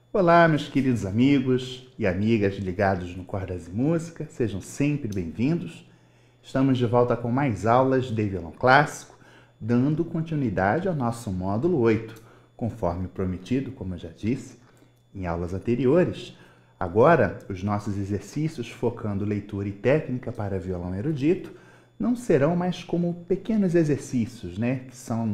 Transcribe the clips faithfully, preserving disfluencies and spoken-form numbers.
Olá, meus queridos amigos e amigas ligados no Cordas e Música, sejam sempre bem-vindos. Estamos de volta com mais aulas de violão clássico, dando continuidade ao nosso módulo oito, conforme prometido, como eu já disse, em aulas anteriores. Agora, os nossos exercícios focando leitura e técnica para violão erudito não serão mais como pequenos exercícios, né, que são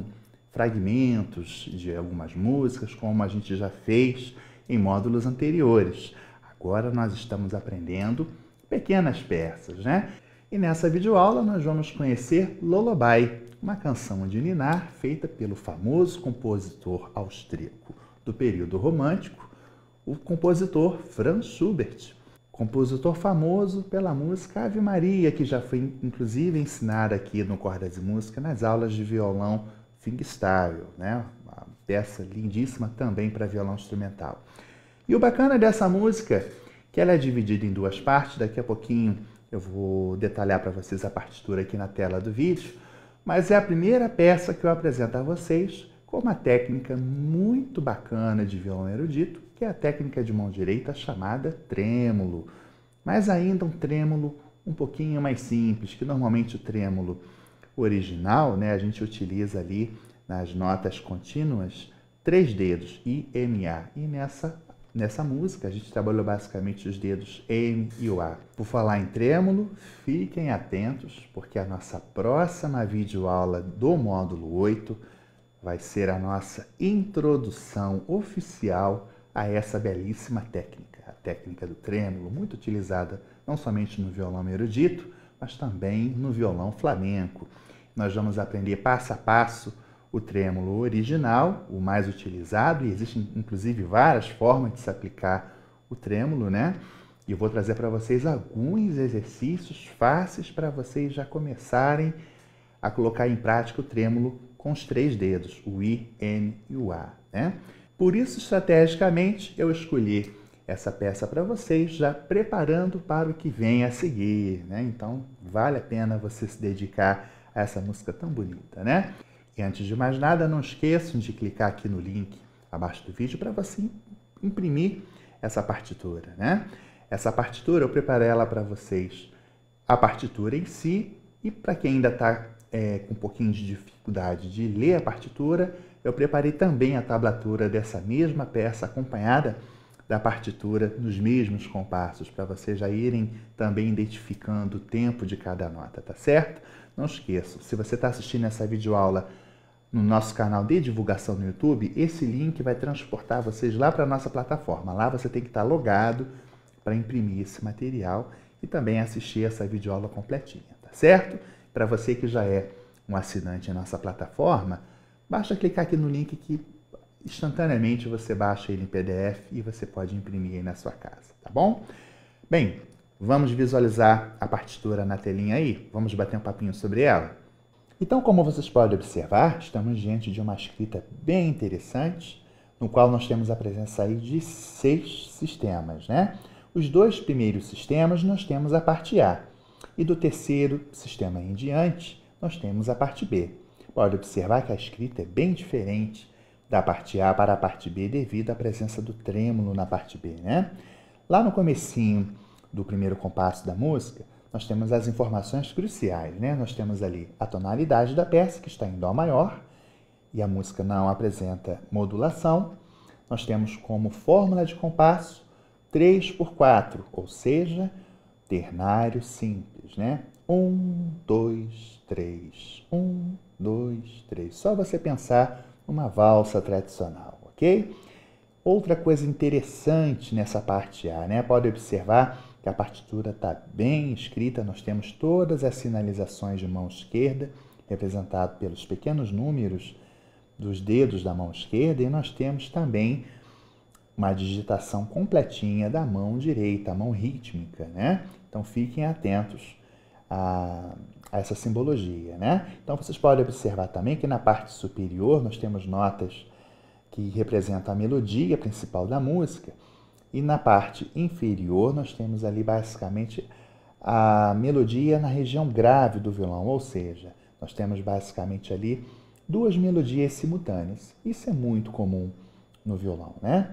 fragmentos de algumas músicas, como a gente já fez em módulos anteriores. Agora nós estamos aprendendo pequenas peças, né? E nessa videoaula nós vamos conhecer Lullaby, uma canção de ninar feita pelo famoso compositor austríaco do período romântico, o compositor Franz Schubert, compositor famoso pela música Ave Maria, que já foi inclusive ensinada aqui no Cordas e Música nas aulas de violão fingerstyle, né? Uma peça lindíssima também para violão instrumental. E o bacana dessa música, que ela é dividida em duas partes, daqui a pouquinho eu vou detalhar para vocês a partitura aqui na tela do vídeo, mas é a primeira peça que eu apresento a vocês com uma técnica muito bacana de violão erudito, que é a técnica de mão direita chamada trêmulo, mas ainda um trêmulo um pouquinho mais simples, que normalmente o trêmulo original, né, a gente utiliza ali nas notas contínuas três dedos, I, M, A. E nessa, nessa música a gente trabalhou basicamente os dedos M e o A. Por falar em trêmulo, fiquem atentos, porque a nossa próxima videoaula do módulo oito vai ser a nossa introdução oficial a essa belíssima técnica, a técnica do trêmulo, muito utilizada não somente no violão erudito, mas também no violão flamenco. Nós vamos aprender passo a passo o trêmulo original, o mais utilizado, e existem inclusive várias formas de se aplicar o trêmulo, né? E eu vou trazer para vocês alguns exercícios fáceis para vocês já começarem a colocar em prática o trêmulo com os três dedos, o I, N e o A, né? Por isso, estrategicamente, eu escolhi essa peça para vocês, já preparando para o que vem a seguir, né? Então, vale a pena você se dedicar a essa música tão bonita, né? E antes de mais nada, não esqueçam de clicar aqui no link abaixo do vídeo para você imprimir essa partitura, né? Essa partitura, eu preparei ela para vocês, a partitura em si, e para quem ainda está é, com um pouquinho de dificuldade de ler a partitura, eu preparei também a tablatura dessa mesma peça, acompanhada da partitura nos mesmos compassos, para vocês já irem também identificando o tempo de cada nota, tá certo? Não esqueçam, se você está assistindo essa videoaula no nosso canal de divulgação no YouTube, esse link vai transportar vocês lá para a nossa plataforma. Lá você tem que estar logado para imprimir esse material e também assistir essa videoaula completinha, tá certo? Para você que já é um assinante em nossa plataforma, basta clicar aqui no link que instantaneamente você baixa ele em P D F e você pode imprimir aí na sua casa, tá bom? Bem, vamos visualizar a partitura na telinha aí? Vamos bater um papinho sobre ela? Então, como vocês podem observar, estamos diante de uma escrita bem interessante, no qual nós temos a presença aí de seis sistemas, né? Os dois primeiros sistemas nós temos a parte A, e do terceiro sistema em diante nós temos a parte B. Pode observar que a escrita é bem diferente da parte A para a parte B devido à presença do trêmulo na parte B, né? Lá no comecinho do primeiro compasso da música, nós temos as informações cruciais, né? Nós temos ali a tonalidade da peça, que está em Dó maior, e a música não apresenta modulação. Nós temos como fórmula de compasso três por quatro, ou seja, ternário simples, né? Um, dois, três, um, dois, três. Só você pensar numa valsa tradicional, ok? Outra coisa interessante nessa parte A, né? Pode observar que a partitura está bem escrita, nós temos todas as sinalizações de mão esquerda, representado pelos pequenos números dos dedos da mão esquerda, e nós temos também uma digitação completinha da mão direita, a mão rítmica, né? Então fiquem atentos a, a essa simbologia, né? Então vocês podem observar também que na parte superior nós temos notas que representam a melodia principal da música, e na parte inferior nós temos ali basicamente a melodia na região grave do violão, ou seja, nós temos basicamente ali duas melodias simultâneas. Isso é muito comum no violão, né?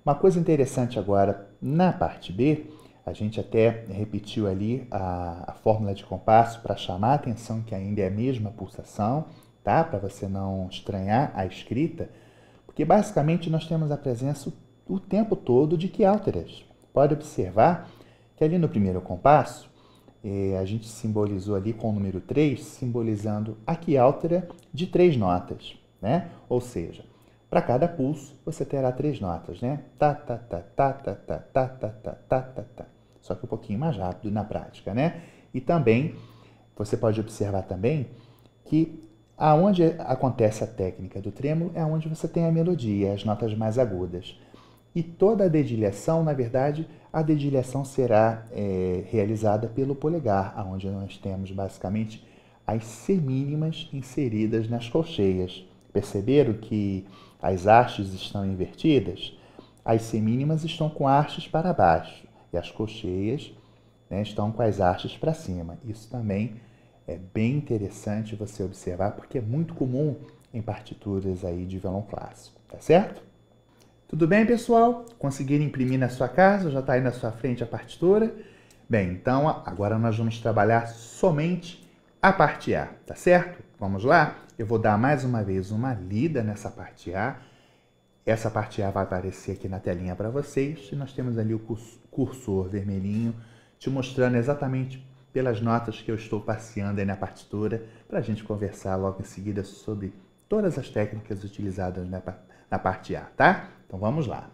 Uma coisa interessante agora, na parte B, a gente até repetiu ali a, a fórmula de compasso para chamar a atenção que ainda é a mesma pulsação, tá? Para você não estranhar a escrita, porque basicamente nós temos a presença o tempo todo de quiálteras. Pode observar que ali no primeiro compasso, eh, a gente simbolizou ali com o número três, simbolizando a quiáltera de três notas, né? Ou seja, para cada pulso, você terá três notas, né? Tá, tá, tá, tá, tá, tá, tá, tá, tá, tá, tá, tá. Só que um pouquinho mais rápido na prática, né? E também, você pode observar também que aonde acontece a técnica do trêmulo é onde você tem a melodia, as notas mais agudas. E toda a dedilhação, na verdade, a dedilhação será é, realizada pelo polegar, onde nós temos basicamente as semínimas inseridas nas colcheias. Perceberam que as hastes estão invertidas? As semínimas estão com hastes para baixo e as colcheias, né, estão com as hastes para cima. Isso também é bem interessante você observar, porque é muito comum em partituras aí de violão clássico, tá certo? Tudo bem, pessoal? Conseguiram imprimir na sua casa? Já está aí na sua frente a partitura? Bem, então agora nós vamos trabalhar somente a parte A, tá certo? Vamos lá? Eu vou dar mais uma vez uma lida nessa parte A. Essa parte A vai aparecer aqui na telinha para vocês. E nós temos ali o cursor vermelhinho te mostrando exatamente pelas notas que eu estou passeando aí na partitura, para a gente conversar logo em seguida sobre todas as técnicas utilizadas na, na parte A, tá? Então vamos lá.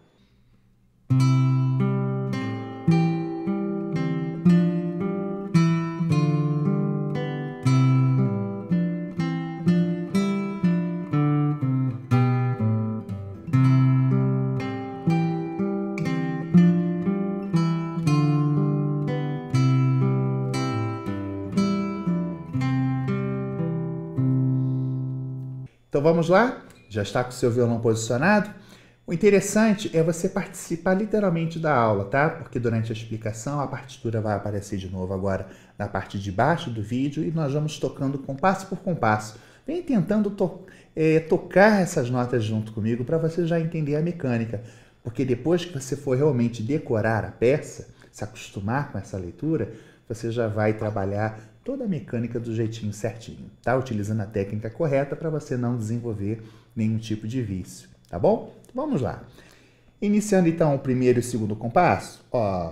Então vamos lá? Já está com o seu violão posicionado? O interessante é você participar literalmente da aula, tá? Porque durante a explicação a partitura vai aparecer de novo agora na parte de baixo do vídeo e nós vamos tocando compasso por compasso. Vem tentando to é, tocar essas notas junto comigo para você já entender a mecânica. Porque depois que você for realmente decorar a peça, se acostumar com essa leitura, você já vai trabalhar toda a mecânica do jeitinho certinho, tá? Utilizando a técnica correta para você não desenvolver nenhum tipo de vício, tá bom? Vamos lá. Iniciando então o primeiro e o segundo compasso, ó.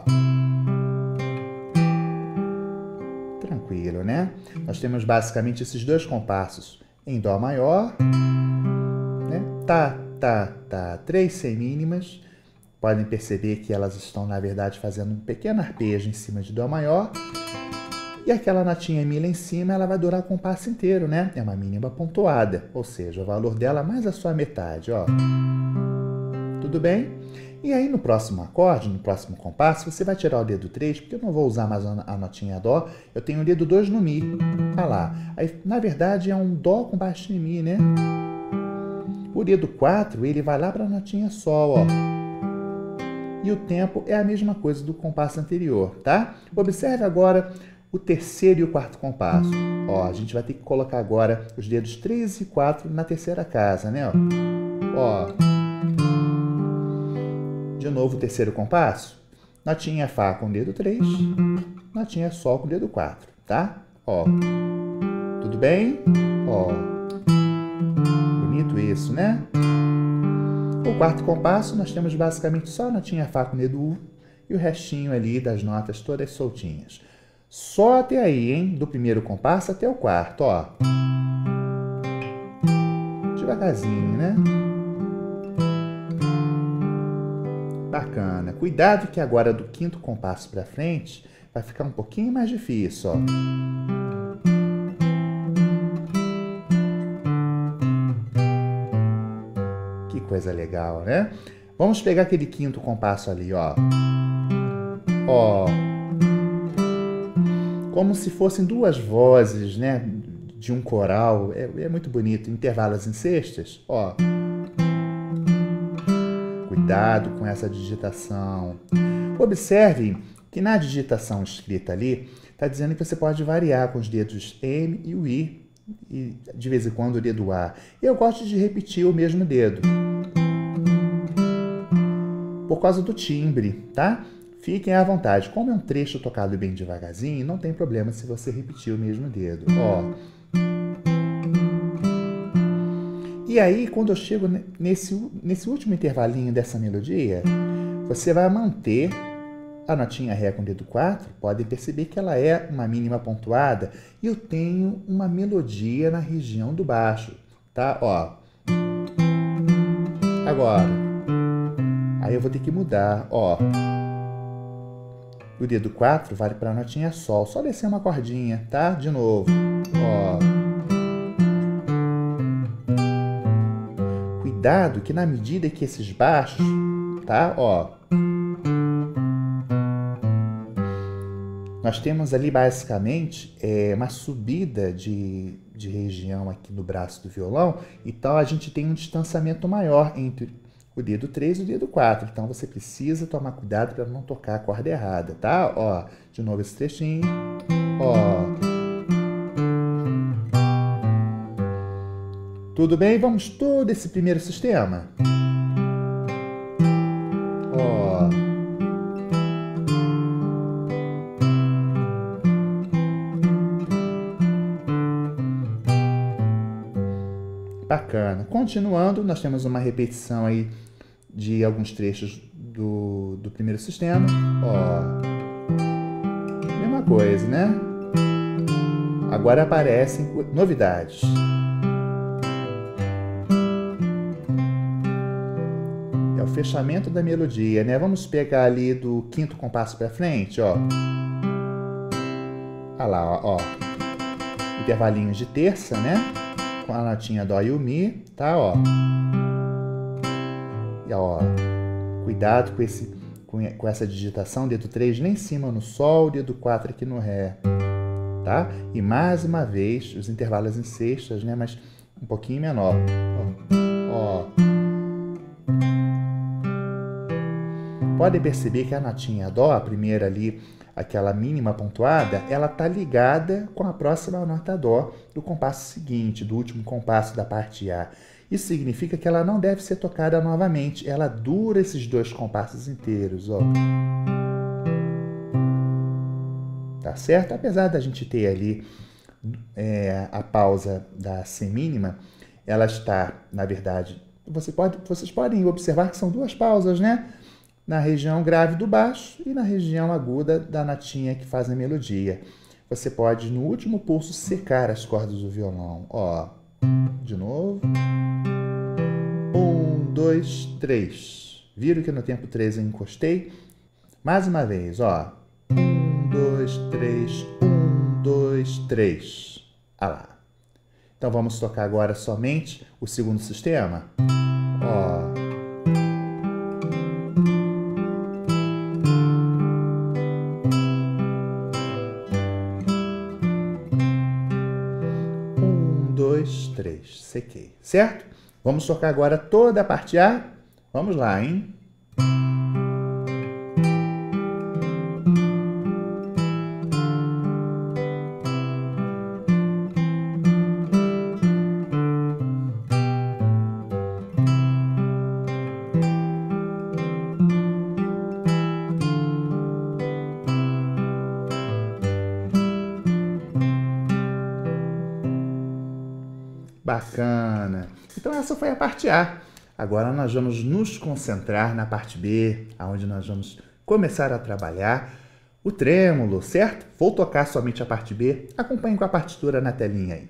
Tranquilo, né? Nós temos basicamente esses dois compassos em Dó maior, né? Tá, tá, tá, três semínimas. Podem perceber que elas estão, na verdade, fazendo um pequeno arpejo em cima de Dó maior. E aquela notinha Mi lá em cima, ela vai durar o compasso inteiro, né? É uma mínima pontuada, ou seja, o valor dela mais a sua metade, ó. Tudo bem? E aí no próximo acorde, no próximo compasso, você vai tirar o dedo três, porque eu não vou usar mais a notinha Dó, eu tenho o dedo dois no Mi, tá lá. Aí, na verdade, é um Dó com baixo em Mi, né? O dedo quatro, ele vai lá para a notinha Sol, ó. E o tempo é a mesma coisa do compasso anterior, tá? Observe agora o terceiro e o quarto compasso. Ó, a gente vai ter que colocar agora os dedos três e quatro na terceira casa, né? Ó. Ó. De novo o terceiro compasso. Notinha Fá com o dedo três, notinha Sol com o dedo quatro, tá? Ó. Tudo bem? Ó. Bonito isso, né? O quarto compasso, nós temos basicamente só a notinha Fá com o dedo U e o restinho ali das notas todas soltinhas. Só até aí, hein? Do primeiro compasso até o quarto, ó. Devagarzinho, né? Bacana. Cuidado que agora do quinto compasso para frente vai ficar um pouquinho mais difícil, ó. Que coisa legal, né? Vamos pegar aquele quinto compasso ali, ó. Ó. Como se fossem duas vozes, né, de um coral. É, é muito bonito. Intervalos em sextas, ó. Cuidado com essa digitação. Observe que na digitação escrita ali, está dizendo que você pode variar com os dedos M e o I, e de vez em quando o dedo A. Eu gosto de repetir o mesmo dedo. por causa do timbre, tá? Fiquem à vontade. Como é um trecho tocado bem devagarzinho, não tem problema se você repetir o mesmo dedo. Ó. E aí, quando eu chego nesse, nesse último intervalinho dessa melodia, você vai manter a notinha Ré com o dedo quatro. Podem perceber que ela é uma mínima pontuada e eu tenho uma melodia na região do baixo, tá? Ó. Agora, aí eu vou ter que mudar, ó. O dedo quatro vale para a notinha Sol. Só descer uma cordinha, tá? De novo. Ó. Cuidado que na medida que esses baixos, tá? Ó. Nós temos ali basicamente é, uma subida de, de região aqui no braço do violão. Então a gente tem um distanciamento maior entre o dedo três e o dedo quatro. Então você precisa tomar cuidado para não tocar a corda errada, tá? Ó, de novo esse trechinho. Ó. Tudo bem? Vamos todo esse primeiro sistema. Ó. Bacana. Continuando, nós temos uma repetição aí de alguns trechos do, do primeiro sistema. Ó. Mesma coisa, né? Agora aparecem novidades. É o fechamento da melodia, né? Vamos pegar ali do quinto compasso para frente, ó. Olha lá, ó, ó. Intervalinhos de terça, né? Com a notinha Dó e o Mi, tá? Ó. E ó, cuidado com, esse, com, com essa digitação, dedo três lá em cima no Sol, dedo quatro aqui no Ré, tá? E mais uma vez, os intervalos em sextas, né? Mas um pouquinho menor. Ó. Ó. Podem perceber que a notinha Dó, a primeira ali, aquela mínima pontuada, ela tá ligada com a próxima nota Dó do compasso seguinte, do último compasso da parte A. Isso significa que ela não deve ser tocada novamente. Ela dura esses dois compassos inteiros, ó. Tá certo? Apesar da gente ter ali é, a pausa da semínima, ela está, na verdade, você pode, vocês podem observar que são duas pausas, né? Na região grave do baixo e na região aguda da notinha que faz a melodia. Você pode, no último pulso, secar as cordas do violão. Ó, de novo. Um, dois, três. Viram que no tempo três eu encostei? Mais uma vez, ó. Um, dois, três. Um, dois, três. Ah lá. Então vamos tocar agora somente o segundo sistema. Ó. Um, dois, três. Sequei, certo? Vamos tocar agora toda a parte A. Vamos lá, hein? Bacana! Então essa foi a parte A. Agora nós vamos nos concentrar na parte B, onde nós vamos começar a trabalhar o trêmulo, certo? Vou tocar somente a parte B. Acompanhe com a partitura na telinha aí.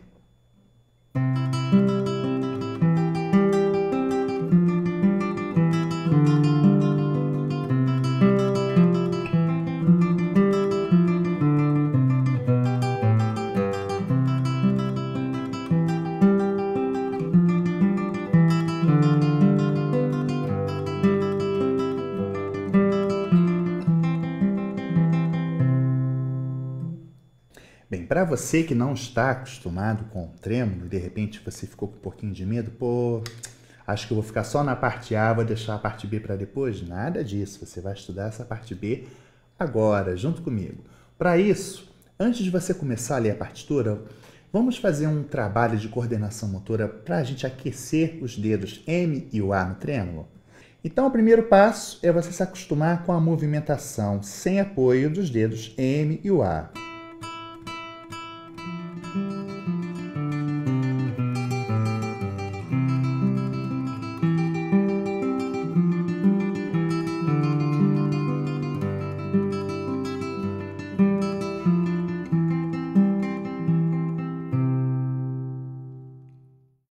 Bem, para você que não está acostumado com o trêmulo e de repente você ficou com um pouquinho de medo, pô, acho que eu vou ficar só na parte A, vou deixar a parte B para depois. Nada disso, você vai estudar essa parte B agora, junto comigo. Para isso, antes de você começar a ler a partitura, vamos fazer um trabalho de coordenação motora para a gente aquecer os dedos M e o A no trêmulo. Então, o primeiro passo é você se acostumar com a movimentação sem apoio dos dedos M e o A.